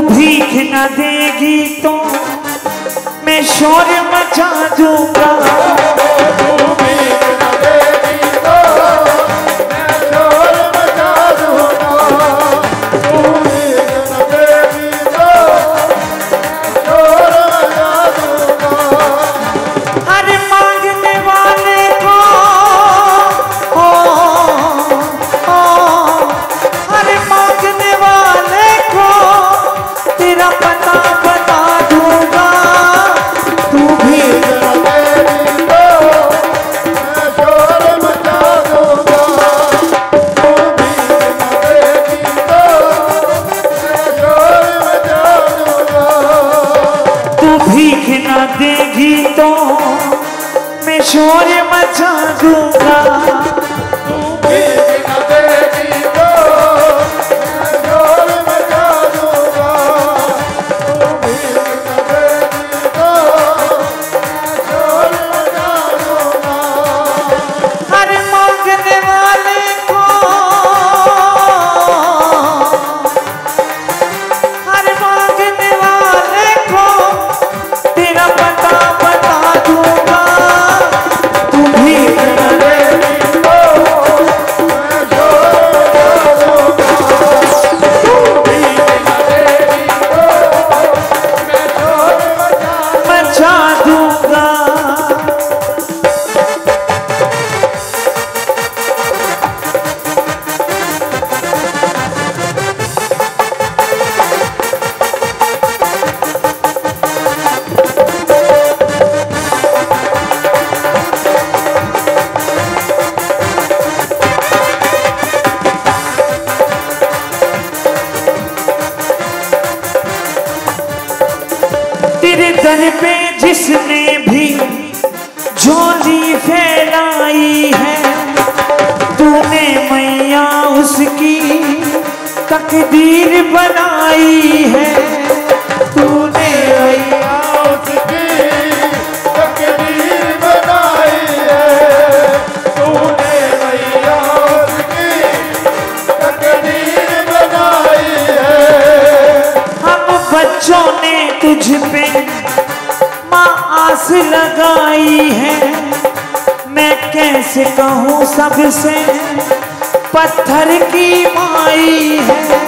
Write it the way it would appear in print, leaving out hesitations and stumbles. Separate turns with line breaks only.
भीख न देगी तो मैं शोर मचा दूंगा।
तू भीख न देगी तो मैं शोर मचा दूंगा। तू भीख न देगी तो मैं शोर मचा दूंगा।
हर मांगने वाले को हर मांगने वाले को तेरा पता बता दूंगा। तू भीख
न देगी तो मैं शोर मचा दूंगा। तू भीख न देगी तो मैं शोर मचा दूंगा।
तू भीख न देगी तो मैं शोर मचा दूंगा।
तू भीख न देगी तो मैं शोर मचा दूंगा। तू भीख न देगी तो मैं शोर मचा दूंगा।
हर मांगने वाले को हर मांगने वाले को तेरा पता बता दूंगा। तू भीख न
देगी तो मैं शोर मचा दूंगा। तू भीख न देगी तो मैं शोर
मचा दूंगा। तेरे दर पे जिसने भी झोली फैलाई है, तूने मैया उसकी तकदीर बनाई है। तूने मैया
उसकी तकदीर बनाई है। तूने मैया उसकी तकदीर बनाई है।
हम बच्चों ने तुझ पे माँ आस लगाई है। मैं कैसे कहूँ सबसे पत्थर की माई है।